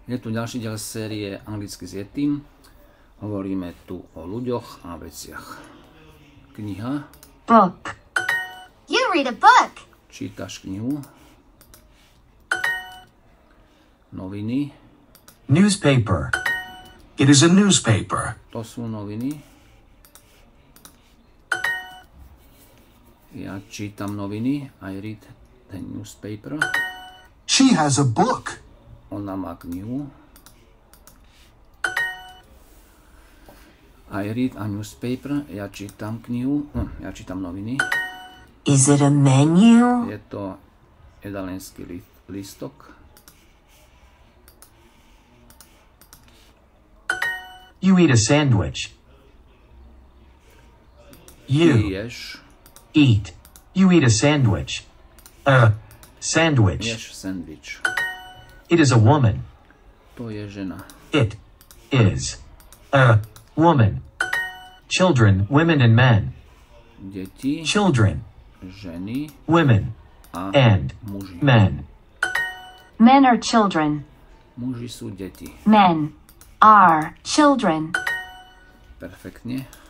Je tu ďalší diel série Anglicky s Yetim. Hovoríme tu o ľuďoch a veciach. Kniha. Book. You read a book. Čítaš knihu. Noviny. Newspaper. It is a newspaper. To sú noviny. Ja čítam noviny. I read the newspaper. She has a book. Ona má knihu. I read a newspaper. Ja čítam knihu. Ja čítam noviny. Is it a menu? Je to jedalenský lístok. You eat a sandwich. You Ješ. eat. You eat a sandwich. A sandwich. Ješ sandwich. It is a woman. To je žena. It is a woman. Children, women and men. Deti. Children, Ženy. women, A and muži. men. Men are children. Muži sú deti. Men are children. Perfektne.